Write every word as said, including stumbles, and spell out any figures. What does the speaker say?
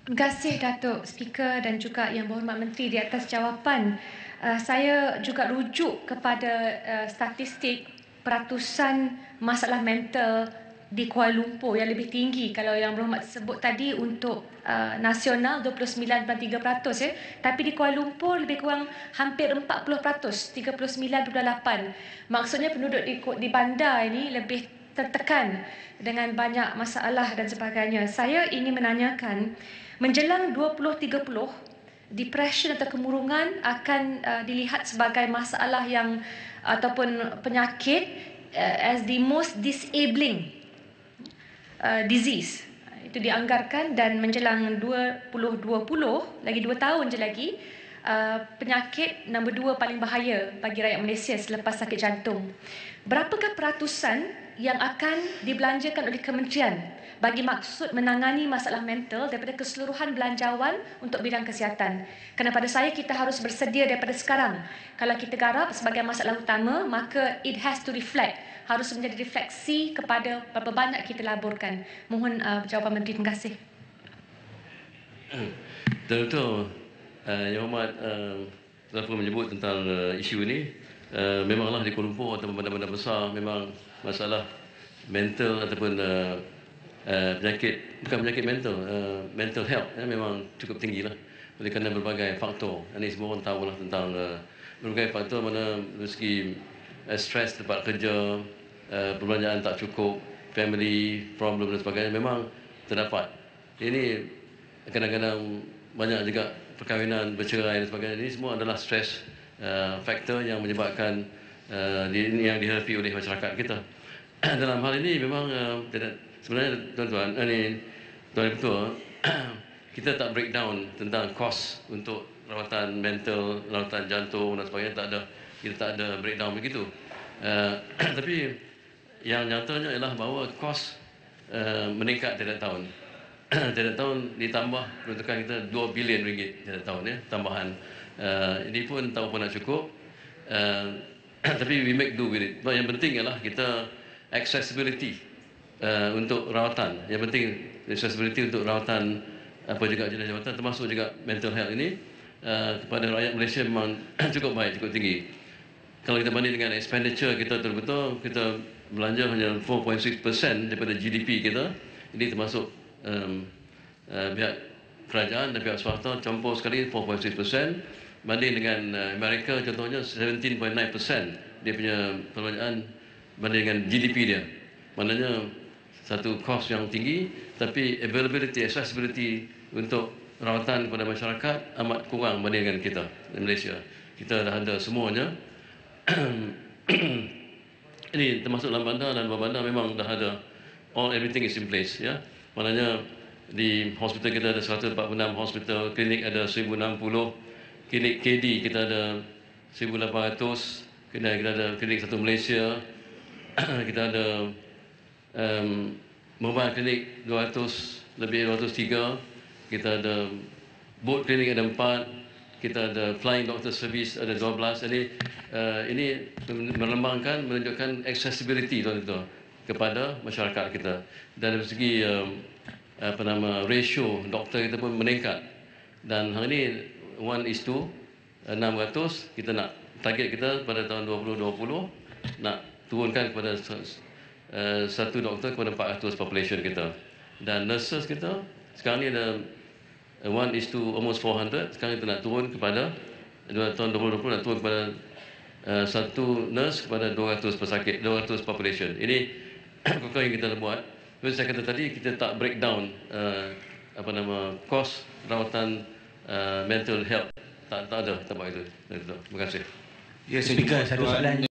Terima kasih Datuk Speaker dan juga Yang Berhormat Menteri di atas jawapan. Uh, saya juga rujuk kepada uh, statistik peratusan masalah mental di Kuala Lumpur yang lebih tinggi kalau Yang Berhormat sebut tadi untuk uh, nasional dua puluh sembilan perpuluhan tiga peratus ya. Tapi di Kuala Lumpur lebih kurang hampir empat puluh peratus, tiga puluh sembilan perpuluhan lapan. Maksudnya penduduk di, di bandar ini lebih tertekan dengan banyak masalah dan sebagainya. Saya ingin menanyakan, menjelang dua ribu tiga puluh, depression atau kemurungan akan uh, dilihat sebagai masalah yang ataupun penyakit uh, as the most disabling uh, disease. Itu dianggarkan dan menjelang dua ribu dua puluh, lagi dua tahun je lagi, uh, penyakit nombor dua paling bahaya bagi rakyat Malaysia selepas sakit jantung. Berapakah peratusan yang akan dibelanjakan oleh kementerian bagi maksud menangani masalah mental daripada keseluruhan belanjawan untuk bidang kesihatan? Kerana pada saya kita harus bersedia daripada sekarang. Kalau kita garap sebagai masalah utama, maka it has to reflect, harus menjadi refleksi kepada berapa banyak kita laburkan. Mohon uh, jawapan Menteri. Terima kasih. Betul-betul uh, Yang Hormat uh, telah pun menyebut tentang uh, isu ini. Uh, memanglah di Kuala Lumpur atau bandar-bandar besar memang masalah mental ataupun uh, uh, penyakit, bukan penyakit mental, uh, mental health ya, memang cukup tinggi lah oleh kerana berbagai faktor. Ini semua orang tahulah tentang uh, berbagai faktor, mana dari segi uh, stres tempat kerja, uh, perbelanjaan tak cukup, family problem dan sebagainya memang terdapat. Ini kadang-kadang banyak juga perkahwinan bercerai dan sebagainya. Ini semua adalah stres uh, faktor yang menyebabkan uh, di, yang dihadapi oleh masyarakat kita. Dalam hal ini memang uh, sebenarnya tuan-tuan, ini tuan Ketua, kita tak breakdown tentang kos untuk rawatan mental, rawatan jantung dan sebagainya, tak ada, kita tak ada breakdown begitu. Uh, tapi yang nyatanya ialah bahawa kos uh, meningkat tiap tahun. Tiap tahun ditambah peruntukan kita dua bilion ringgit tiap tahun ya, tambahan. Uh, ini pun tak apa nak cukup. Uh, tapi we make do with it. But yang penting ialah kita accessibility uh, untuk rawatan. Yang penting accessibility untuk rawatan apa juga jenis jawatan, termasuk juga mental health ini uh, kepada rakyat Malaysia memang cukup baik, cukup tinggi. Kalau kita banding dengan expenditure kita, betul-betul kita belanja hanya four point six percent daripada G D P kita. Ini termasuk um, uh, pihak kerajaan dan pihak swasta campur sekali four point six percent. Banding dengan uh, Amerika contohnya seventeen point nine percent dia punya perbelanjaan banding dengan G D P dia. Maknanya satu kos yang tinggi, tapi availability, accessibility untuk rawatan kepada masyarakat amat kurang banding dengan kita di Malaysia. Kita dah ada semuanya. Ini termasuk dalam bandar dan luar bandar memang dah ada, all everything is in place ya. Maknanya di hospital kita ada seratus empat puluh enam hospital, klinik ada seribu enam puluh, klinik K D kita ada seribu lapan ratus, kita ada klinik satu Malaysia. Kita ada um, mobile klinik dua ratus, lebih dua ratus tiga, kita ada boat klinik ada empat, kita ada flying doctor service ada dua belas. Jadi uh, ini melembangkan, menunjukkan accessibility tuan-tuan kepada masyarakat kita. Dan dari segi um, apa nama ratio doktor kita pun meningkat. Dan hari ini one is to enam ratus, kita nak target kita pada tahun dua ribu dua puluh nak turunkan kepada uh, satu doktor kepada empat ratus population kita. Dan nurses kita sekarang ni ada uh, one is to almost four hundred. Sekarang kita nak turun kepada dua, tahun dua ribu dua puluh nak turun kepada uh, satu nurse kepada dua ratus pesakit, dua ratus population. Ini kokok yang kita buat. Seperti saya kata tadi, kita tak breakdown uh, apa nama kos rawatan uh, mental health. Tak, tak ada tempat itu. Terima kasih. Ya, Speaker, satu soalan.